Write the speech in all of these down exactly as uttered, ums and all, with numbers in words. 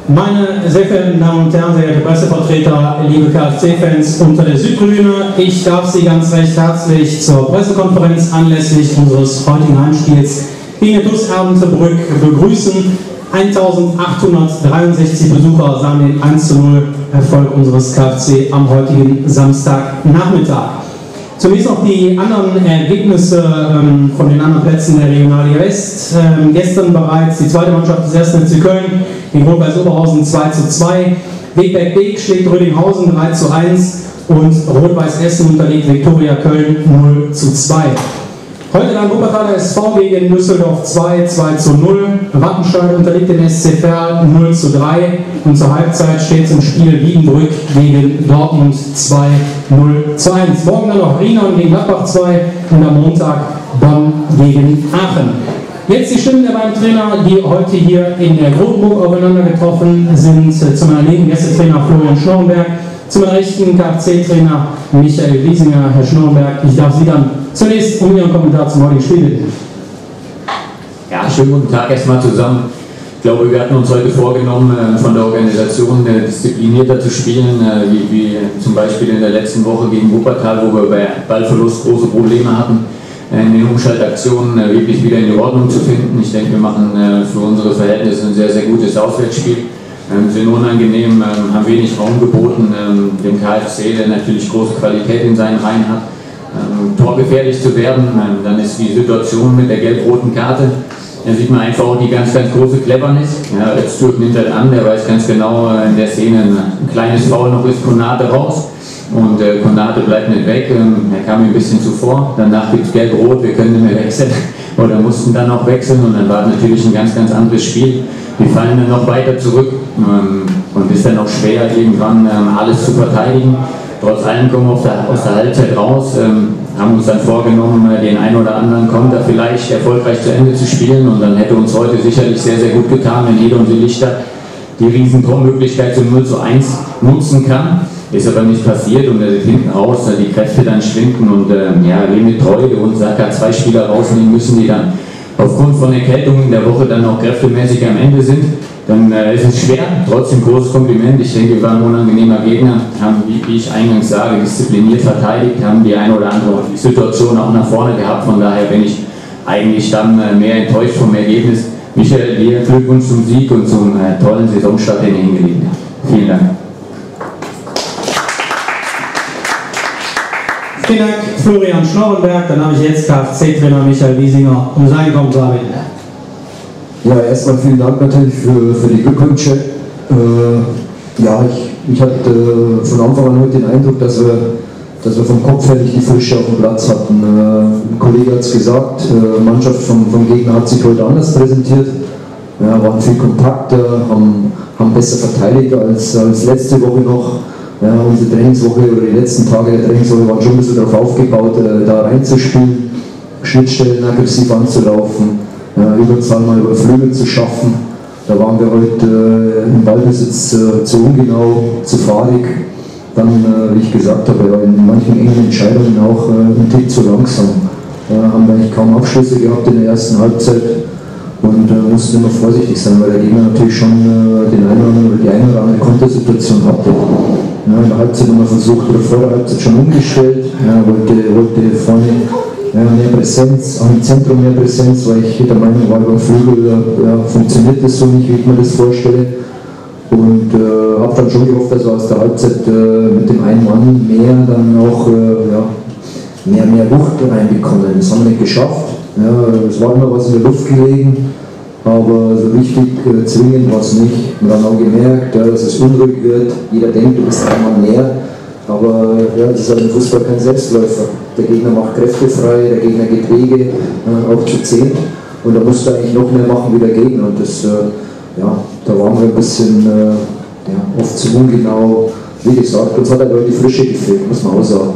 Meine sehr verehrten Damen und Herren, sehr geehrte Pressevertreter, liebe K F C-Fans unter der Südtribüne, ich darf Sie ganz recht herzlich zur Pressekonferenz anlässlich unseres heutigen Heimspiels gegen den T U S Erbentebrück begrüßen. eintausendachthundertdreiundsechzig Besucher sahen den eins zu null Erfolg unseres K F C am heutigen Samstagnachmittag. Zunächst noch die anderen Ergebnisse ähm, von den anderen Plätzen der Regionalliga West. Ähm, gestern bereits die zweite Mannschaft des ersten F C Köln gegen Rot-Weiß Oberhausen zwei zu zwei. Wegberg Beek schlägt Rödinghausen drei zu eins und Rot-Weiß Essen unterliegt Viktoria Köln null zu zwei. Heute dann Wuppertaler S V gegen Düsseldorf zwei, zwei zu null. Wattenscheid unterliegt den S C Verl null zu drei. Und zur Halbzeit steht es im Spiel Wiedenbrück gegen Dortmund zwei null zu eins. Morgen dann noch Riemann gegen Gladbach zwei und am Montag Bonn gegen Aachen. Jetzt die Stimmen der beiden Trainer, die heute hier in der Grotenburg aufeinander getroffen sind. Zu meiner linken Gästetrainer Florian Schnorrenberg, zu meiner rechten K F C-Trainer Michael Wiesinger. Herr Schnorrenberg, ich darf Sie dann zunächst um Ihren Kommentar zum heutigen Spiel bitten. Ja, schönen guten Tag erstmal zusammen. Ich glaube, wir hatten uns heute vorgenommen, von der Organisation disziplinierter zu spielen, wie, wie zum Beispiel in der letzten Woche gegen Wuppertal, wo wir bei Ballverlust große Probleme hatten, in den Umschaltaktionen wirklich wieder in die Ordnung zu finden. Ich denke, wir machen für unsere Verhältnisse ein sehr, sehr gutes Auswärtsspiel. Wir sind unangenehm, haben wenig Raum geboten, dem K F C, der natürlich große Qualität in seinen Reihen hat, torgefährlich zu werden. Dann ist die Situation mit der gelb-roten Karte, da sieht man einfach auch die ganz, ganz große Cleverness. Ja, jetzt tut Nintendo an, der weiß ganz genau in der Szene, ein kleines Foul noch ist Konate raus. Und äh, Konate bleibt nicht weg, ähm, er kam mir ein bisschen zuvor, danach gibt es gelb-rot, wir können nicht mehr wechseln oder mussten dann auch wechseln und dann war natürlich ein ganz, ganz anderes Spiel. Wir fallen dann noch weiter zurück ähm, und ist dann noch schwer irgendwann ähm, alles zu verteidigen. Trotz allem kommen wir auf der, aus der Halbzeit raus, ähm, haben uns dann vorgenommen, äh, den einen oder anderen Konter vielleicht erfolgreich zu Ende zu spielen und dann hätte uns heute sicherlich sehr, sehr gut getan, wenn jeder unser Lichter die riesen Tormöglichkeit zum null zu eins nutzen kann. Ist aber nicht passiert und er sieht hinten raus, die Kräfte dann schwinden und äh, ja, Remit Treude und Saka zwei Spieler rausnehmen müssen, die dann aufgrund von Erkältungen in der Woche dann auch kräftemäßig am Ende sind. Dann äh, ist es schwer, trotzdem großes Kompliment. Ich denke, wir waren ein unangenehmer Gegner, haben, wie, wie ich eingangs sage, diszipliniert verteidigt, haben die eine oder andere Situation auch nach vorne gehabt. Von daher bin ich eigentlich dann äh, mehr enttäuscht vom Ergebnis. Michael, dir Glückwunsch zum Sieg und zum äh, tollen Saisonstart, den ihr hingelegt habt. Vielen Dank. Vielen Dank, Florian Schnorrenberg. Dann habe ich jetzt K F C-Trainer Michael Wiesinger um seinen Kommentar bitten. Ja, erstmal vielen Dank natürlich für, für die Glückwünsche. Äh, ja, ich, ich hatte äh, von Anfang an heute den Eindruck, dass wir, dass wir vom Kopf her nicht die Frische auf dem Platz hatten. Äh, ein Kollege hat es gesagt, die äh, Mannschaft vom, vom Gegner hat sich heute anders präsentiert. Ja, waren viel kompakter, haben, haben besser verteidigt als, als letzte Woche noch. Ja, unsere Trainingswoche oder die letzten Tage der Trainingswoche waren schon ein bisschen darauf aufgebaut, äh, da reinzuspielen, Schnittstellen aggressiv anzulaufen, äh, Überzahl mal über Flügel zu schaffen. Da waren wir heute äh, im Ballbesitz äh, zu ungenau, zu fahrig. Dann, äh, wie ich gesagt habe, ja, in manchen engen Entscheidungen auch äh, ein Tick zu langsam. Äh, haben wir eigentlich kaum Abschlüsse gehabt in der ersten Halbzeit und äh, mussten immer vorsichtig sein, weil der Gegner natürlich schon äh, den einen oder anderen oder die eine oder andere Kontersituation hatte. Ja, in der Halbzeit haben wir versucht, oder vor der Halbzeit schon umgestellt, ja, wollte, wollte vorne ja, mehr Präsenz, am Zentrum mehr Präsenz, weil ich der Meinung war, beim Flügel ja, funktioniert das so nicht, wie ich mir das vorstelle. Und äh, habe dann schon gehofft, dass wir aus der Halbzeit äh, mit dem einen Mann mehr dann auch äh, ja, mehr, mehr Wucht reinbekommen. Das haben wir nicht geschafft. Ja, es war immer was in der Luft gelegen. Aber so richtig äh, zwingend war es nicht. Wir haben auch gemerkt, ja, dass es unruhig wird. Jeder denkt, du bist einmal mehr. Aber ja, das ist halt im Fußball kein Selbstläufer. Der Gegner macht Kräfte frei, der Gegner geht Wege, äh, auch zu zehn. Und da musst du eigentlich noch mehr machen wie der Gegner. Und das, äh, ja, da waren wir ein bisschen äh, ja, oft zu ungenau. Wie gesagt, uns hat halt die Frische gefehlt, muss man auch sagen.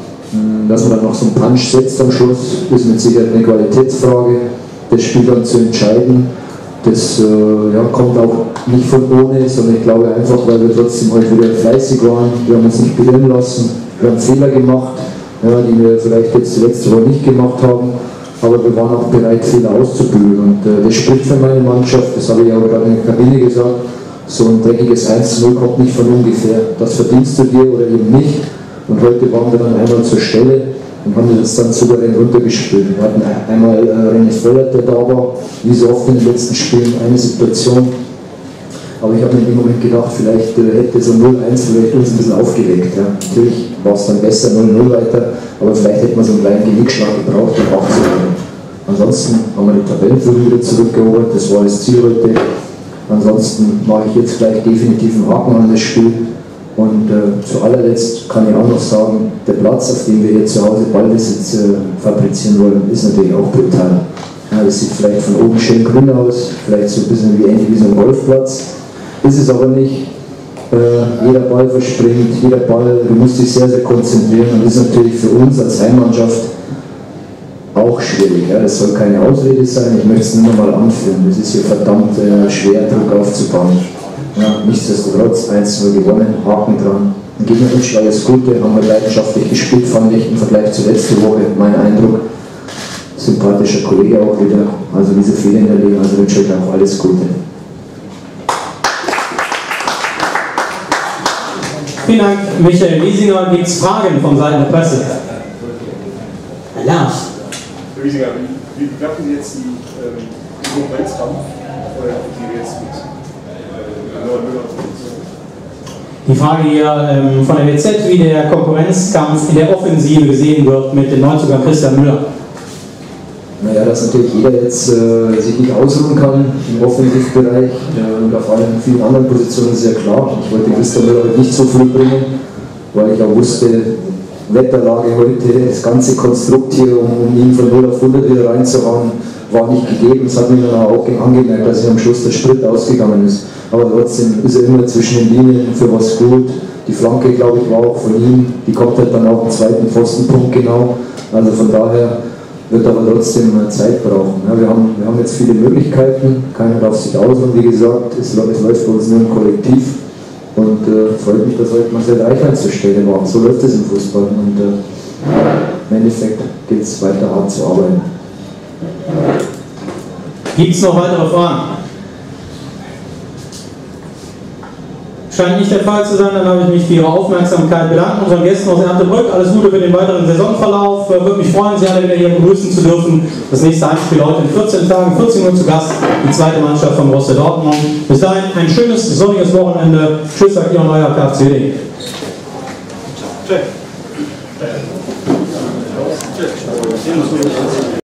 Dass man dann noch so einen Punch setzt am Schluss, ist mit Sicherheit eine Qualitätsfrage, das Spiel dann zu entscheiden. Das äh, ja, kommt auch nicht von ohne, sondern ich glaube einfach, weil wir trotzdem heute wieder fleißig waren. Wir haben uns nicht beirren lassen, wir haben Fehler gemacht, ja, die wir vielleicht jetzt die letzte Woche nicht gemacht haben. Aber wir waren auch bereit, Fehler auszubügeln. Und äh, das spricht für meine Mannschaft, das habe ich auch gerade in der Kabine gesagt. so ein dreckiges eins zu null kommt nicht von ungefähr. Das verdienst du dir oder eben nicht. Und heute waren wir dann einmal zur Stelle und haben das dann souverän runtergespielt. Wir hatten einmal äh, René Vollert, der da war, wie so oft in den letzten Spielen, eine Situation. Aber ich habe mir in dem Moment gedacht, vielleicht äh, hätte so null eins vielleicht uns ein bisschen aufgelegt. Ja. Natürlich war es dann besser null null weiter, aber vielleicht hätte man so einen kleinen Genickschlag gebraucht, um aufzuhören. Ansonsten haben wir die Tabellenführung wieder zurückgeholt, das war das Ziel heute. Ansonsten mache ich jetzt gleich definitiv einen Haken an das Spiel. Und äh, zu allerletzt kann ich auch noch sagen, der Platz, auf dem wir hier zu Hause Ballbesitz äh, fabrizieren wollen, ist natürlich auch brutal. Ja, das sieht vielleicht von oben schön grün aus, vielleicht so ein bisschen wie ähnlich wie so ein Golfplatz. Ist es aber nicht. Äh, jeder Ball verspringt, jeder Ball, du musst dich sehr, sehr konzentrieren und das ist natürlich für uns als Heimmannschaft auch schwierig. Ja. Das soll keine Ausrede sein, ich möchte es nur noch mal anführen. Das ist hier verdammt äh, schwer, Druck aufzubauen. Ja, nichtsdestotrotz, eins zu null gewonnen, Haken dran. Ein Gegnerwunsch war das Gute, haben wir leidenschaftlich gespielt, fand ich im Vergleich zur letzten Woche, mein Eindruck. Sympathischer Kollege auch wieder, also diese Fehler in der Liga, also wünsche ich euch auch alles Gute. Vielen Dank, Michael Wiesinger. Gibt es Fragen von Seiten der Presse? Herr Lars. Herr Wiesinger, wie bewerten Sie jetzt die, ähm, den Konkurrenzkampf, die wir jetzt mit äh, Noah Müller Die Frage hier ähm, von der W Z, wie der Konkurrenzkampf in der Offensive gesehen wird mit dem Neuzugang Christian Müller. Naja, dass natürlich jeder jetzt äh, sich nicht ausruhen kann im Offensivbereich äh, und auf allen vielen anderen Positionen ist ja klar. Ich wollte Christian Müller heute nicht so früh bringen, weil ich auch wusste, Wetterlage heute, das ganze Konstrukt hier, um, um ihn von null auf hundert wieder reinzuhauen, war nicht gegeben. Das hat mir dann auch angemerkt, dass er am Schluss der Sprit ausgegangen ist. Aber trotzdem ist er immer zwischen den Linien für was gut. Die Flanke, glaube ich, war auch von ihm. Die kommt halt dann auch im zweiten Pfostenpunkt genau. Also von daher wird aber trotzdem Zeit brauchen. Ja, wir, haben, wir haben jetzt viele Möglichkeiten, keiner darf sich ausruhen, wie gesagt, es, es läuft bei uns nur im Kollektiv und äh, freut mich, dass heute Marcel Reichert zur Stelle war. So läuft es im Fußball und äh, im Endeffekt geht es weiter hart zu arbeiten. Gibt es noch weitere Fragen? Scheint nicht der Fall zu sein, dann habe ich mich für Ihre Aufmerksamkeit bedankt. Unseren Gästen aus Erndtebrück alles Gute für den weiteren Saisonverlauf. Würde mich freuen, Sie alle wieder hier begrüßen zu dürfen. Das nächste Heimspiel heute in vierzehn Tagen, vierzehn Uhr zu Gast, die zweite Mannschaft von Borussia Dortmund. Bis dahin ein schönes, sonniges Wochenende. Tschüss, sagt Ihr neuer K F C. Tschüss.